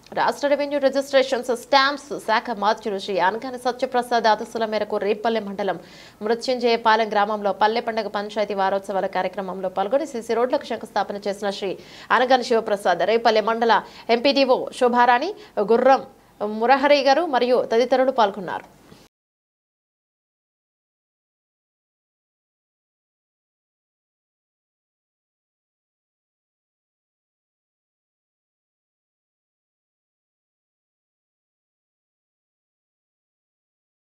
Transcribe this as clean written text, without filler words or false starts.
రాష్ట్ర revenue registrations stamps శాఖ మార్చులు శ్రీ అనగాని సత్యప్రసాద్ ఆదేశాల మేరకు రేపల్లె మండలం మృత్యుంజయపాలెం గ్రామంలో పల్లె పండుగ పంచాయతీ వారోత్సవాల కార్యక్రమంలో పాల్గొని సిసి రోడ్లకు శంకుస్థాపన చేసిన శ్రీ అనగాని శివప్రసాద్ రేపల్లె మండల ఎంపీడీఓ శోభారాణి గుర్రం మురహరి గారు మరియు తదితరులు పాల్గొన్నారు.